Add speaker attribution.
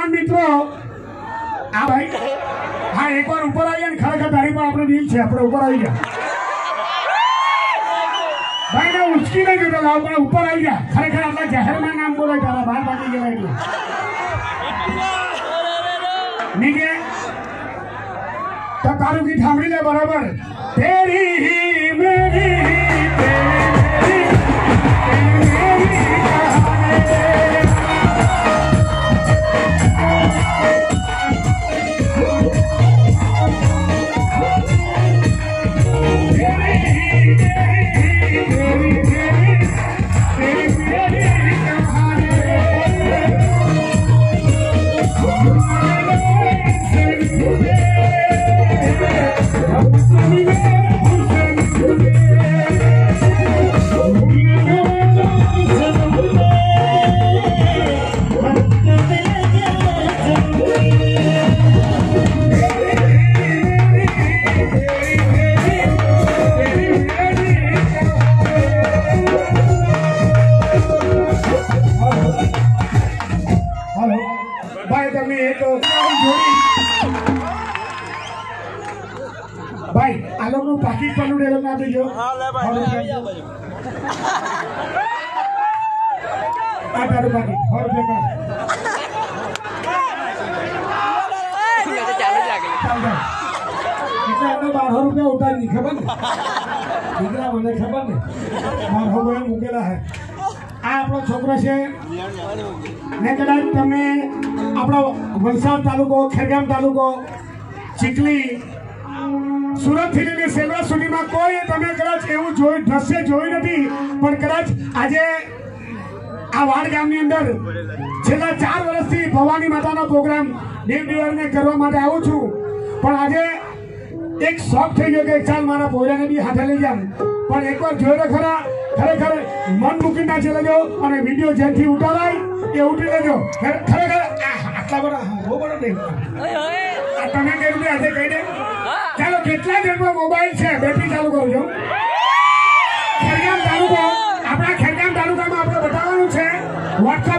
Speaker 1: યુવાન મિત્રો આ ભાઈ હા એકવાર ઉપર આવી જાય ને ખરેખર તારી પર આપણે દિલ છે આપણે ઉપર આવી ગયા ભાઈ ને ઉચકી નહીં જતો લાવ પણ ઉપર આવી ગયા ખરેખર આપણા જાહેરમાં નામ બોલાય તારા બહાર બાકી ગયેલા એટલે નહીં કે તો તારું ગીત સાંભળી લે બરાબર તેરી મેરી भाई आ लोग पाकिट पर लुटे लोग ना दीजिए हां ले भाई आ तारू पाकिट और लेकर ये तो चालू लागे इतना तो 12 रुपया उतार दी खबर इतना મને ખબર ને મારો ભાઈ મુકેલા હે આ આપણો છોકરો છે ને કદાચ તમે આપણો વલસાડ તાલુકો ખેરગામ તાલુકો ચીખલી સુરત થી લઈને સેવા સુધીમાં કોઈ તમે કદાચ એવું જોઈ દ્રશ્ય જોઈ નથી પણ કદાચ આજે આ વાડ ગામની અંદર છેલ્લા 4 વર્ષથી ભવાની માતાનો પ્રોગ્રામ દેવ દિવાળીને કરવા માટે આવું છું પણ આજે એક શોખ થઈ ગયો કે ચાલ મારા પોયરાને બી હાથે લઈ જામ પણ એકવાર જોઈ લો ખરા ખરેખર મન મૂકીને નાચી લેજો અને વિડીયો જેથી ઉતારાય એ ઉઠી લેજો ખરેખર આટલા બધા બહુ બડો નહીં તમે કઈ રૂપિયા હાથે કહી દે ચાલો કેટલા જણનો મોબાઈલ છે બેટરી ચાલુ કરજો ખેરગામ તાલુકો આપણા ખેરગામ તાલુકામાં આપણે બતાવવાનું છે WhatsApp